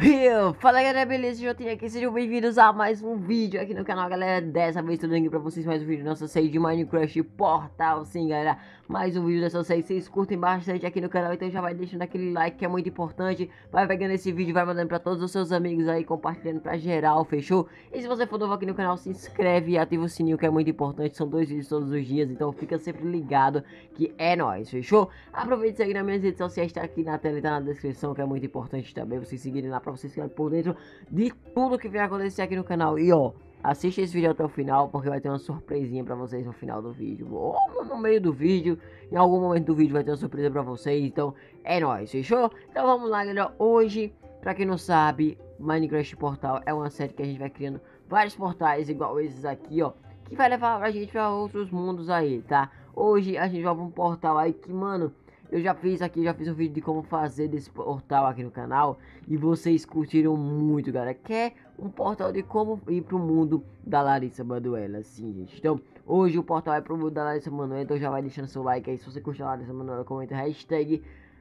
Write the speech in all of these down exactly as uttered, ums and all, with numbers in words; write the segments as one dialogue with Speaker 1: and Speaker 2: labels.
Speaker 1: Eu, fala galera, beleza? Eu tenho aqui, sejam bem-vindos a mais um vídeo aqui no canal, galera. Dessa vez tô dando pra vocês mais um vídeo da nossa série de Minecraft Portal. Sim, galera, mais um vídeo dessa série. Vocês curtem bastante aqui no canal, então já vai deixando aquele like que é muito importante. Vai pegando esse vídeo, vai mandando pra todos os seus amigos aí, compartilhando pra geral, fechou? E se você for novo aqui no canal, se inscreve e ativa o sininho que é muito importante. São dois vídeos todos os dias, então fica sempre ligado que é nóis, fechou? Aproveite e segue nas minhas redes sociais, tá aqui na tela e tá na descrição, que é muito importante também vocês seguirem lá pra vocês ficarem por dentro de tudo que vai acontecer aqui no canal. E ó, assiste esse vídeo até o final, porque vai ter uma surpresinha pra vocês no final do vídeo, ou no meio do vídeo, em algum momento do vídeo vai ter uma surpresa pra vocês. Então é nóis, fechou? Então vamos lá, galera. Hoje, pra quem não sabe, Minecraft Portal é uma série que a gente vai criando vários portais igual esses aqui, ó, que vai levar a gente pra outros mundos aí, tá? Hoje a gente vai pra um portal aí que, mano, eu já fiz aqui, já fiz um vídeo de como fazer desse portal aqui no canal e vocês curtiram muito, galera. Que é um portal de como ir pro mundo da Larissa Manoela, assim, gente. Então, hoje o portal é pro mundo da Larissa Manoela, então já vai deixando seu like aí. Se você curte a Larissa Manoela, comenta hashtag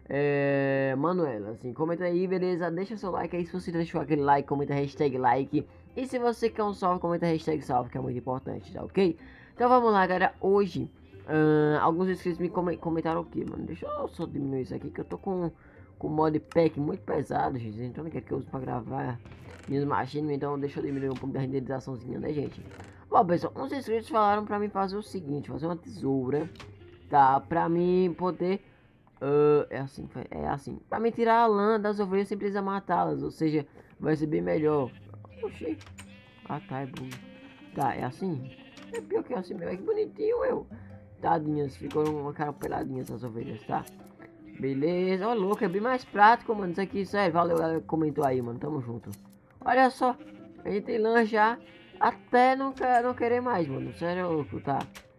Speaker 1: é, Manuela, assim, comenta aí, beleza? Deixa seu like aí, se você deixou aquele like, comenta hashtag like. E se você quer um salve, comenta hashtag salve, que é muito importante, tá ok? Então vamos lá, galera, hoje... Uh, alguns inscritos me com comentaram o que, mano? Deixa eu só diminuir isso aqui, que eu tô com com modpack muito pesado, gente. Então não quer que eu use pra gravar minhas machines, então deixa eu diminuir um pouco da renderizaçãozinha, né, gente? Bom, pessoal, uns inscritos falaram pra mim fazer o seguinte, fazer uma tesoura, tá? Pra mim poder... Uh, é assim, é assim. Pra mim tirar a lã das ovelhas sem precisar matá-las, ou seja, vai ser bem melhor. Oxi. Ah, tá, é bom. Tá, é assim? É pior que é assim mesmo, é que bonitinho, eu. Tadinhas, ficou uma cara peladinha essas ovelhas, tá? Beleza, ó, louco, é bem mais prático, mano. Isso aqui, sério, valeu, galera que comentou aí, mano. Tamo junto. Olha só, a gente tem lã já até não, quer, não querer mais, mano. Sério, louco, tá?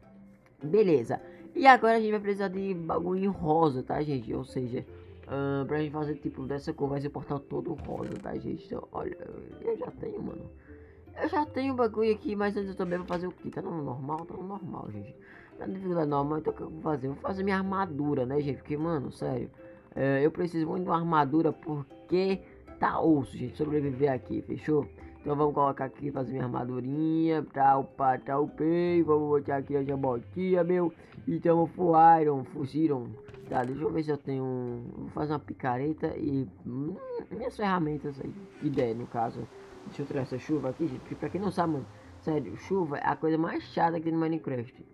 Speaker 1: Beleza. E agora a gente vai precisar de bagulho rosa, tá, gente? Ou seja, uh, pra gente fazer tipo dessa cor, vai ser o portal todo rosa, tá, gente? Então, olha, eu já tenho, mano. Eu já tenho bagulho aqui, mas antes eu também vou fazer o que? Tá no normal? Tá no normal, gente. Tá na dificuldade normal, então o que eu vou fazer? Eu vou fazer minha armadura, né, gente? Porque, mano, sério, é, eu preciso muito de uma armadura porque tá osso, gente, sobreviver aqui, fechou? Então vamos colocar aqui, fazer minha armadurinha, tal, pá, tal, pei. Vamos botar aqui a jabotinha, meu. E tamo fuiron, fugiram. Tá, deixa eu ver se eu tenho um... Vou fazer uma picareta e... Hum, minhas ferramentas aí, ideia no caso. Deixa eu tirar essa chuva aqui, gente, porque pra quem não sabe, mano, sério, chuva é a coisa mais chata que tem no Minecraft.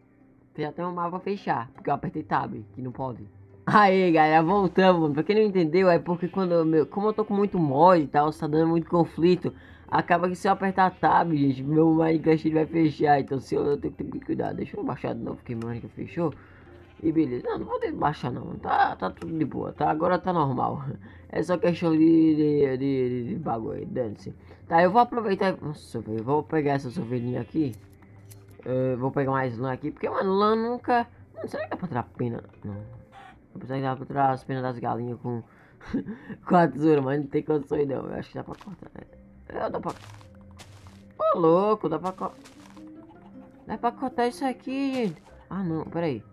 Speaker 1: Já tem uma mapa pra fechar, porque eu apertei tab, que não pode. Aí, galera, voltamos, mano. Pra quem não entendeu, é porque quando eu, meu, como eu tô com muito mod e tal, tá dando muito conflito, acaba que se eu apertar tab, gente, meu Minecraft vai fechar. Então se eu, eu tenho que ter cuidado. Deixa eu baixar de novo, porque meu Minecraft fechou. E beleza, não, não vou ter que baixar não, tá, tá tudo de boa, tá, agora tá normal. É só questão de, de, de, de bagulho, dane-se. Tá, eu vou aproveitar, nossa, eu vou pegar essa ovelhinha aqui. Uh, vou pegar mais lã aqui, porque, mano, lã nunca... Não, será que dá pra tirar pena? Não. Eu pensava que dá pra tirar as penas das galinhas com... com a tesoura, mas não tem condições não. Eu acho que dá pra cortar. É, dá pra... Ô, louco, dá pra cortar... Dá pra cortar isso aqui, gente. Ah, não, peraí.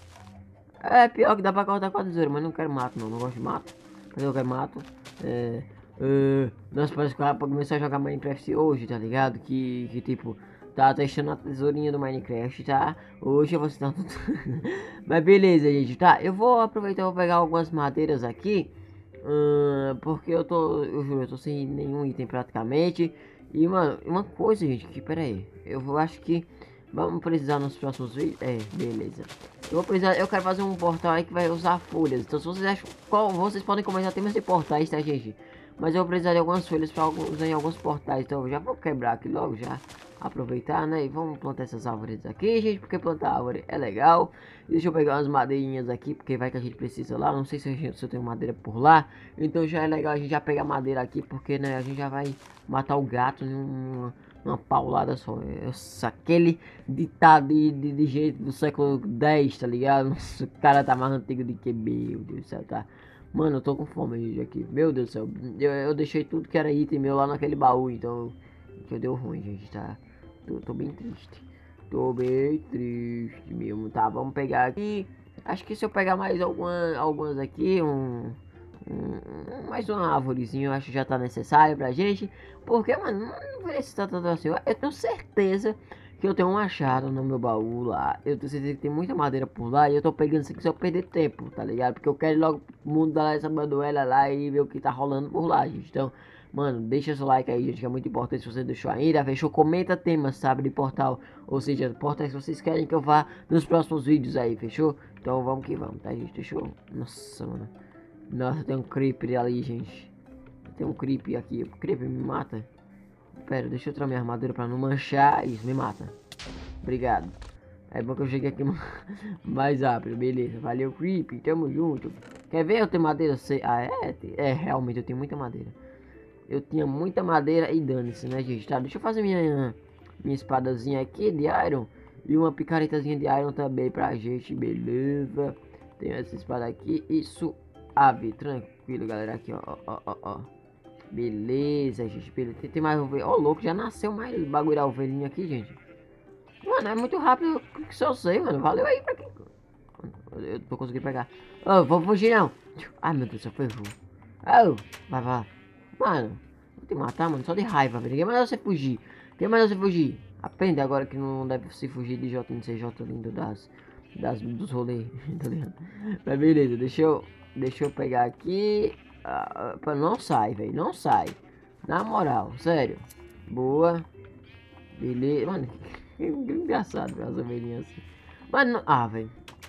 Speaker 1: É pior que dá pra cortar com a tesoura, mas não quero mato não, não gosto de mato. Cadê eu quero mato? É... Uh, nossa, parece que ela começar a jogar Minecraft hoje, tá ligado? Que, que tipo... Tá testando a tesourinha do Minecraft, tá? Hoje eu vou citar tudo. Mas beleza, gente, tá? Eu vou aproveitar e vou pegar algumas madeiras aqui. Hum, porque eu tô, eu juro, eu tô sem nenhum item praticamente. E, mano, uma coisa, gente, que, pera aí. Eu vou, acho que vamos precisar nos próximos vídeos. É, beleza. Eu vou precisar, eu quero fazer um portal aí que vai usar folhas. Então, se vocês acham, qual, vocês podem comentar temas de portais, tá, gente? Mas eu vou precisar de algumas folhas para usar em alguns portais. Então, eu já vou quebrar aqui logo já. Aproveitar, né? E vamos plantar essas árvores aqui, gente, porque plantar árvore é legal. Deixa eu pegar umas madeirinhas aqui, porque vai que a gente precisa lá. Não sei se, gente, se eu tenho madeira por lá. Então já é legal a gente já pegar madeira aqui, porque, né, a gente já vai matar o gato em uma, uma paulada só. Nossa, aquele ditado de, de, de jeito do século dez, tá ligado? Nossa, o cara tá mais antigo do que, meu Deus do céu, tá? Mano, eu tô com fome, gente, aqui. Meu Deus do céu. Eu, eu deixei tudo que era item meu lá naquele baú, então... Que deu ruim, gente, tá? Tô, tô bem triste. Tô bem triste mesmo, tá? Vamos pegar aqui. Acho que se eu pegar mais alguma, algumas aqui, um, Hum, mais uma árvorezinha eu acho que já tá necessário pra gente. Porque, mano, não precisa tanto assim. Eu tenho certeza que eu tenho um machado no meu baú lá. Eu tenho certeza que tem muita madeira por lá. E eu tô pegando isso aqui só pra perder tempo, tá ligado? Porque eu quero ir logo mudar essa bandoela lá e ver o que tá rolando por lá, gente. Então, mano, deixa seu like aí, gente, que é muito importante se você deixou ainda. Fechou? Comenta temas, sabe, de portal. Ou seja, portais que vocês querem que eu vá nos próximos vídeos aí, fechou? Então vamos que vamos, tá, gente? Deixou? Nossa, mano. Nossa, tem um creeper ali, gente. Tem um creeper aqui. O creeper me mata. Pera, deixa eu tirar minha armadura pra não manchar. Isso, me mata. Obrigado. É bom que eu cheguei aqui mais rápido. Beleza, valeu, creeper. Tamo junto. Quer ver eu ter madeira? Sei. Ah, é? É, realmente eu tenho muita madeira. Eu tinha muita madeira e dane-se, né, gente? Tá, deixa eu fazer minha, minha espadazinha aqui de iron. E uma picaretazinha de iron também pra gente, beleza? Tem essa espada aqui e suave, tranquilo, galera. Aqui, ó, ó, ó, ó. Beleza, gente, beleza. Tem, tem mais ovelha. Ó, louco, já nasceu mais bagulho da ovelhinha aqui, gente. Mano, é muito rápido que só sei, mano. Valeu aí pra quem... Eu tô conseguindo pegar. Ô, oh, vou fugir não. Ai, meu Deus, eu fui. Oh, vai, vai. Mano, vou te matar, mano, só de raiva, velho. Quem mais você fugir? Quem mais você fugir? Aprende agora que não deve se fugir de J N C J lindo das, das dos rolês, tá ligado? Mas beleza, deixa eu, deixa eu pegar aqui. Uh, não sai, velho, não sai. Na moral, sério. Boa. Beleza, mano, que engraçado as ovelhinhas assim. Mano, ah, velho.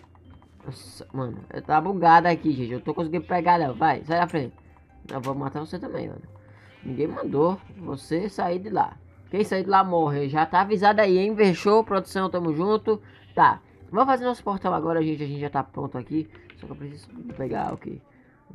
Speaker 1: Nossa, mano, tá bugado aqui, gente. Eu tô conseguindo pegar ela. Vai, sai da frente. Eu vou matar você também, mano. Ninguém mandou você sair de lá. Quem sair de lá morre. Já tá avisado aí, hein? Fechou, produção, tamo junto. Tá, vamos fazer nosso portal agora, gente. A gente já tá pronto aqui. Só que eu preciso pegar o que?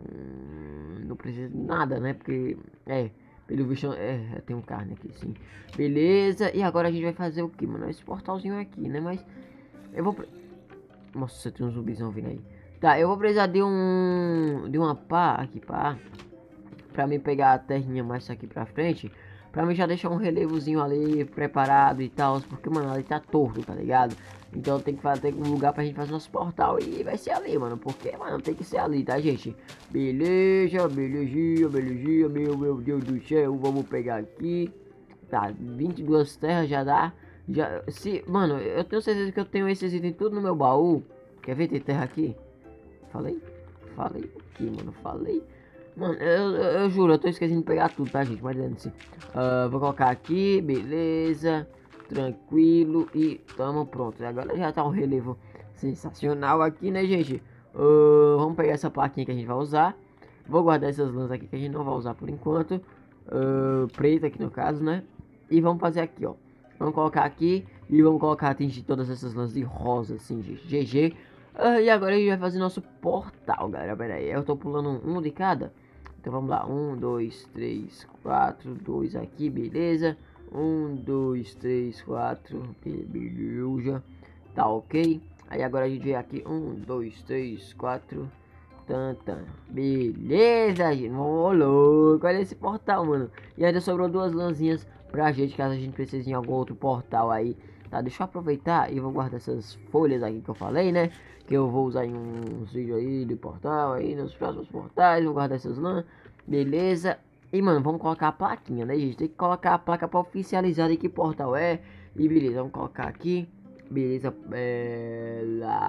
Speaker 1: Hum, não preciso de nada, né? Porque, é, pelo visto, é, tem um carne aqui, sim. Beleza, e agora a gente vai fazer o que, mano? Esse portalzinho aqui, né? Mas eu vou... Nossa, tem um zumbizão vindo aí. Tá, eu vou precisar de um... De uma pá aqui, pá. Pra mim pegar a terrinha mais aqui pra frente. Pra mim já deixar um relevozinho ali preparado e tal. Porque, mano, ali tá torto, tá ligado? Então tem que fazer um lugar pra gente fazer nosso portal. E vai ser ali, mano. Porque, mano, tem que ser ali, tá, gente? Beleza, belezinha, belezinha. Meu, meu Deus do céu. Vamos pegar aqui. Tá, vinte e duas terras já dá. Já, se, mano, eu tenho certeza que eu tenho esses itens tudo no meu baú. Quer ver? Tem terra aqui? Falei? Falei aqui, mano. Falei. Mano, eu, eu, eu juro, eu tô esquecendo de pegar tudo, tá, gente? Mas dane-se. Uh, vou colocar aqui, beleza. Tranquilo. E tamo pronto. Agora já tá um relevo sensacional aqui, né, gente? Uh, vamos pegar essa plaquinha que a gente vai usar. Vou guardar essas lãs aqui que a gente não vai usar por enquanto. Uh, preta aqui no caso, né? E vamos fazer aqui, ó. Vamos colocar aqui e vamos colocar atingir todas essas lãs de rosa, assim, gente. G G. Uh, e agora a gente vai fazer nosso portal, galera. Pera aí, eu tô pulando um de cada. Então vamos lá, um, dois, três, quatro, dois aqui, beleza. Um, dois, três, quatro, beleza. Tá ok. Aí agora a gente vem aqui, um, dois, três, quatro. Tanta, beleza, gente. Ô, louco, olha esse portal, mano. E ainda sobrou duas lãzinhas pra gente, caso a gente precise em algum outro portal aí. Tá, deixa eu aproveitar e vou guardar essas folhas aqui que eu falei, né? Que eu vou usar em uns vídeos aí de portal, aí nos próximos portais. Vou guardar essas lãs, beleza. E, mano, vamos colocar a plaquinha, né, gente? Tem que colocar a placa pra oficializar de que portal é. E beleza, vamos colocar aqui. Beleza, é,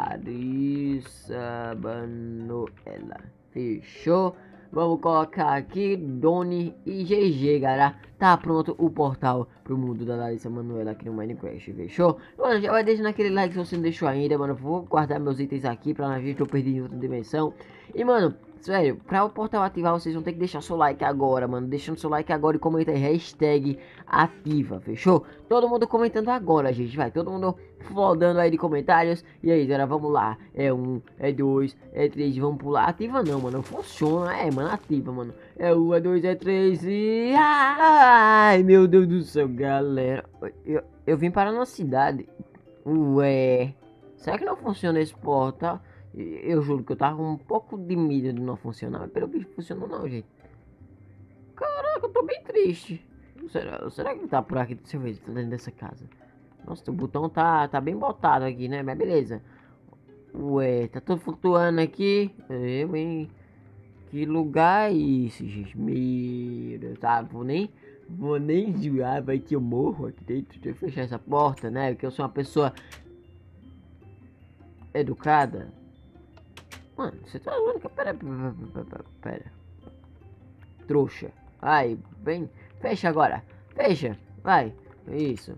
Speaker 1: Larissa Manoela. Fechou? Vamos colocar aqui Doni e G G, galera. Tá pronto o portal pro mundo da Larissa Manoela aqui no Minecraft, fechou? Mano, já vai deixando aquele like se você não deixou ainda, mano. Vou guardar meus itens aqui pra não ver que eu perdi em outra dimensão. E, mano, sério, pra o portal ativar, vocês vão ter que deixar seu like agora, mano. Deixando seu like agora e comenta aí, hashtag ativa, fechou? Todo mundo comentando agora, gente, vai. Todo mundo flodando aí de comentários. E aí, galera, vamos lá. É um, é dois, é três, vamos pular. Ativa não, mano, não funciona. É, mano, ativa, mano. É um, é dois, é três e... Ai, meu Deus do céu, galera. Eu, eu vim parar na cidade. Ué, será que não funciona esse portal? Eu juro que eu tava com um pouco de medo de não funcionar, mas pelo visto funcionou não, gente. Caraca, eu tô bem triste. Será, será que tá por aqui? Deixa eu ver, tá dentro dessa casa. Nossa, o botão tá, tá bem botado aqui, né? Mas beleza. Ué, tá tudo flutuando aqui. Eu, hein? Que lugar é esse, gente? Meu, tá? Vou nem, vou nem julgar, vai que eu morro aqui dentro. Deixa eu fechar essa porta, né? Porque eu sou uma pessoa educada. Mano, você tá vendo que... Pera, pera, pera, pera. Trouxa. Vai, vem. Fecha agora. Fecha. Vai. Isso.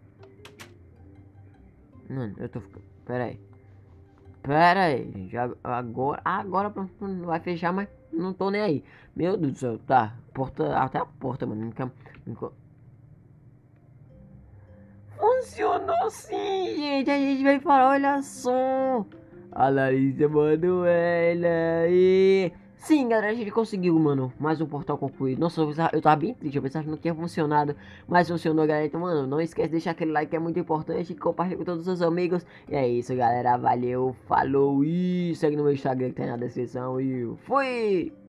Speaker 1: Mano, eu tô ficando... Pera aí. Pera aí, gente. Agora, agora não vai fechar, mas não tô nem aí. Meu Deus do céu. Tá. Porta, até a porta, mano. Nunca... nunca... Funcionou sim, gente. A gente vai falar, olha só. A Larissa Manoela. E... Sim, galera, a gente conseguiu, mano. Mais um portal concluído. Nossa, eu tava bem triste. Eu pensava que não tinha funcionado. Mas funcionou, galera. Então, mano, não esquece de deixar aquele like que é muito importante. Compartilha com todos os seus amigos. E é isso, galera. Valeu. Falou. E segue no meu Instagram que tá aí na descrição. E fui!